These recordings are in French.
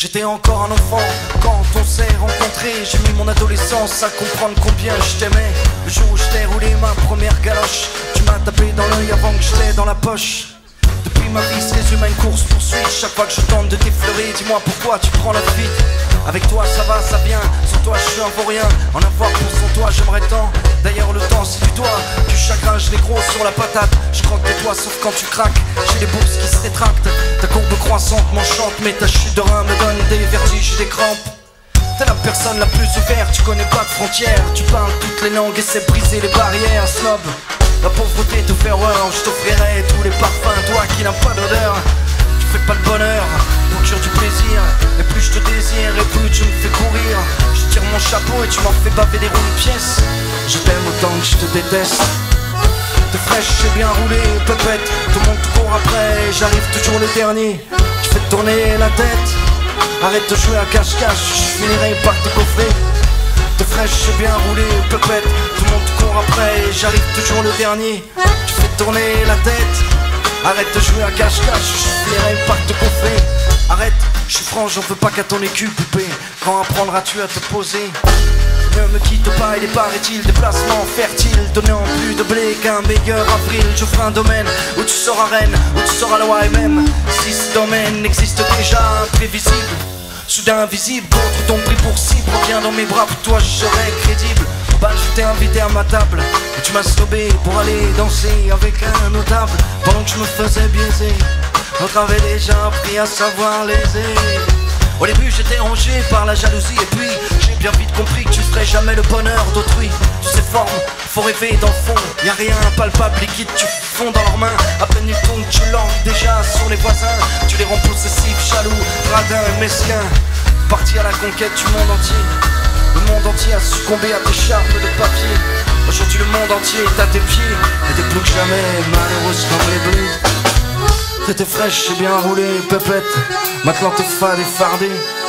J'étais encore un enfant quand on s'est rencontrés. J'ai mis mon adolescence à comprendre combien je t'aimais. Le jour où je t'ai roulé ma première galoche, tu m'as tapé dans l'œil avant que je t'ai dans la poche. Depuis ma vie se résume à une course poursuite. Chaque fois que je tente de t'effleurer, dis-moi pourquoi tu prends la fuite. Avec toi ça va, ça vient, sans toi je suis un vaurien. En avoir pour sans toi j'aimerais tant. D'ailleurs le temps c'est du doigt, du chagrin je l'ai gros sur la patate. Je croque tes doigts sauf quand tu craques. J'ai les bourses qui se rétractent. Ta courbe croissante m'enchante, mais ta chute de rein me donne des vertiges et des crampes. T'es la personne la plus ouverte, tu connais pas de frontières. Tu parles toutes les langues et sais briser les barrières. Snob, la pauvreté te fait horreur. Je t'offrirai tous les parfums, toi qui n'as pas d'odeur. Tu fais pas le bonheur, procure du plaisir. Et plus je te désire et plus tu me fais courir. Je tire mon chapeau et tu m'en fais baver des roues de pièces. Je t'aime autant que je te déteste. T'es fraîche et bien roulé, pépette. Tout le monde te court après, j'arrive toujours le dernier. Tu fais tourner la tête. Arrête de jouer à cache-cache, je finirai par te coffrer. T'es fraîche et bien roulé, pépette. Tout le monde te court après, j'arrive toujours le dernier. Tu fais tourner la tête. Arrête de jouer à cache-cache, je finirai par te coffrer. Arrête, je suis franc, j'en veux pas qu'à ton écu, poupée. Quand apprendras-tu à te poser? Ne me quitte pas, il est paraît-il déplacement fertile, donnant plus de blé qu'un meilleur avril. Je ferai un domaine où tu seras reine, où tu seras loi et même si ce domaine existe déjà, imprévisible, soudain invisible, d'autres t'ont pris pour cible. Reviens dans mes bras, pour toi je serai crédible. Bah je t'ai invité à ma table et tu m'as snobé pour aller danser avec un notable. Pendant que je me faisais biaiser, l'autre avait déjà appris à savoir léser. Au début j'étais rongé par la jalousie et puis j'ai bien vite compris que tu ferais jamais le bonheur d'autrui. Tu sais forme, faut rêver dans le fond, y'a rien palpable, liquide, tu fonds dans leurs mains. À peine ils tournent, tu langues déjà sur les voisins. Tu les rends possessifs, jaloux, radins, mesquins. Parti à la conquête du monde entier. Le monde entier a succombé à tes charpes de papier. Aujourd'hui le monde entier est à tes pieds. Et t'es plus que jamais malheureuse comme les bleus. T'étais fraîche et bien roulée, pépette. Maintenant t'es fade et fardée.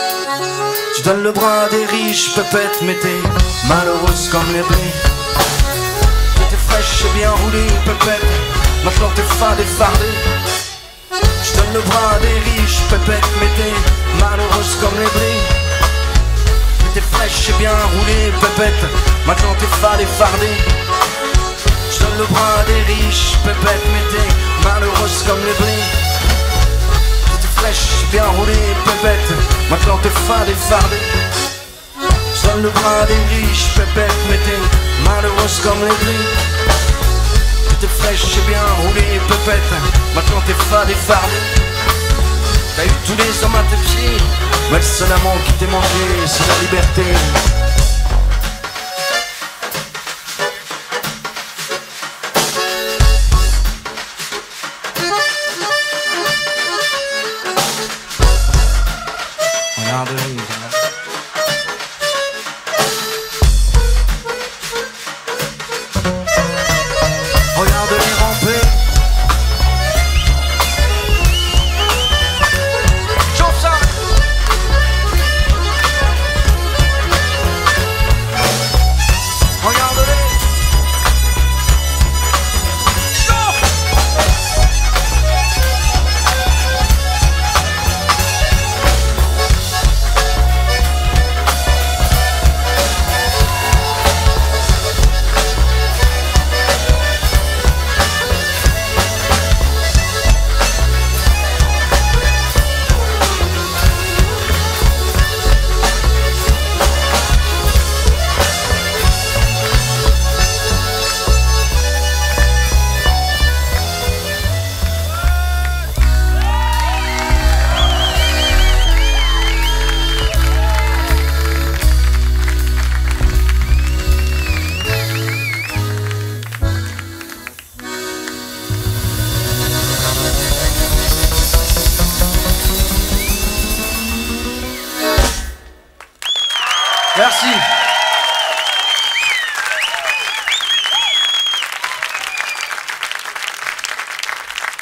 Tu donnes le bras à des riches, pépette. Mais t'es malheureuse comme les blés. T'étais fraîche et bien roulée, pépette. Maintenant t'es fade et fardée. Tu donnes le bras à des riches, pépette. Mais t'es malheureuse comme les blés. T'es fraîche et bien roulée, pépette. Maintenant t'es fade et fardée. Je donne le bras à des riches, pépette. Mais t'es malheureuse comme les blés. T'es fraîche et bien roulée, pépette. Maintenant t'es fade et fardée. Je donne le bras à des riches, pépette. Mais t'es malheureuse comme les blés. T'es fraîche et bien roulée, pépette. Maintenant t'es fade et fardée. T'as eu tous les hommes à tes pieds, mais le seul amant qui t'ait mangé, c'est la liberté.